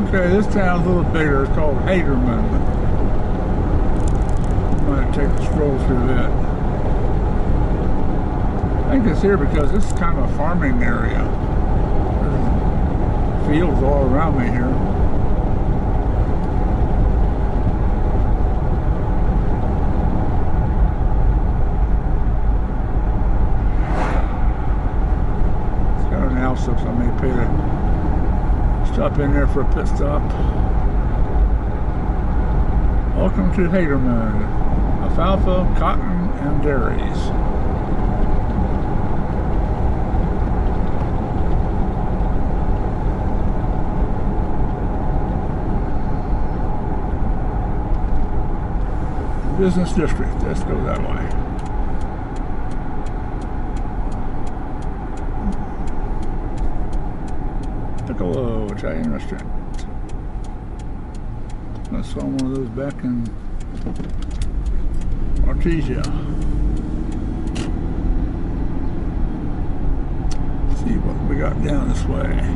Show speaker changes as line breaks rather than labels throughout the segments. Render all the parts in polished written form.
Okay, this town's a little bigger. It's called Hagerman. Might take a stroll through that. I think it's here because this is kind of a farming area. There's fields all around me here. It's got an Alsop, so I may pay to stop in there for a pit stop. Welcome to Hagerman. Alfalfa, cotton, and dairies. Business district. Let's go that way. Piccolo Italian restaurant. I saw one of those back in Artesia. Let's see what we got down this way.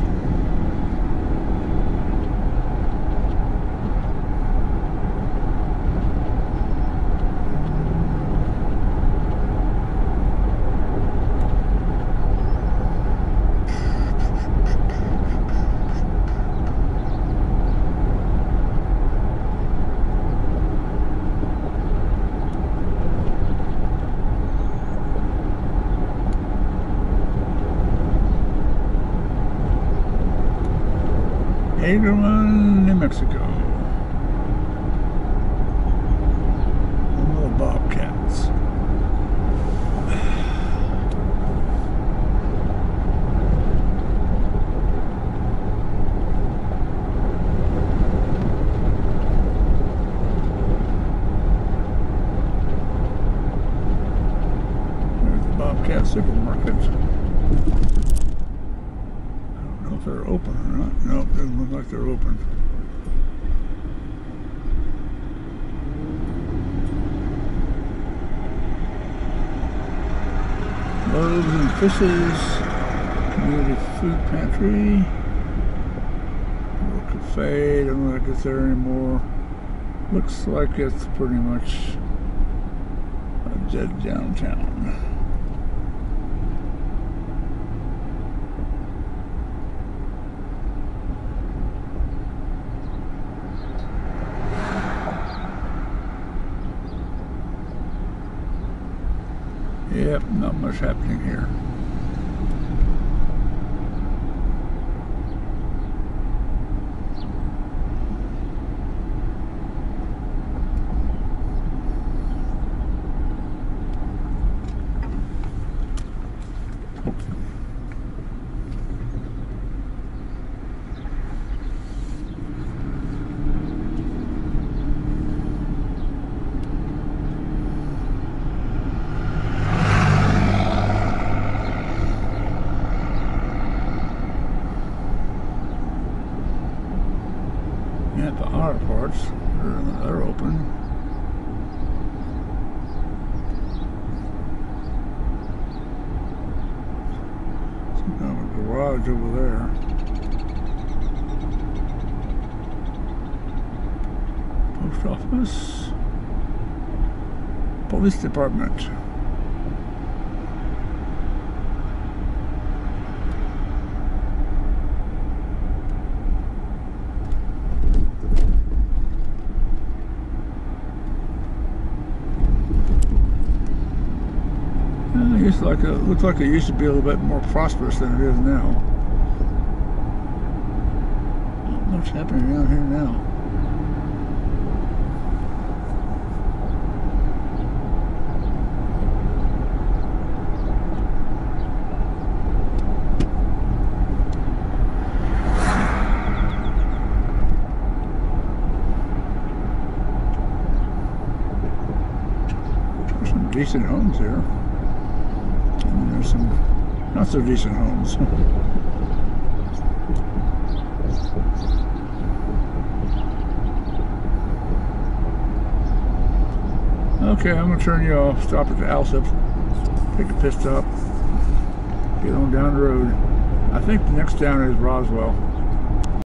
Hagerman, New Mexico. Little bobcats. There's the Bobcat Supermarket. If they're open or not. Nope, doesn't look like they're open. Loaves and Fishes, Community Food Pantry, little cafe, don't look like it's there anymore. Looks like it's pretty much a dead downtown. Yep, not much happening here. Yeah, the auto parts, they're open. Some kind of a garage over there. Post office. Police department. It looks like it used to be a little bit more prosperous than it is now. Not much happening around here now. There's some decent homes here. And there's some not so decent homes. Okay, I'm gonna turn you off. Stop at the Alsop. Take a pit stop. Get on down the road. I think the next town is Roswell.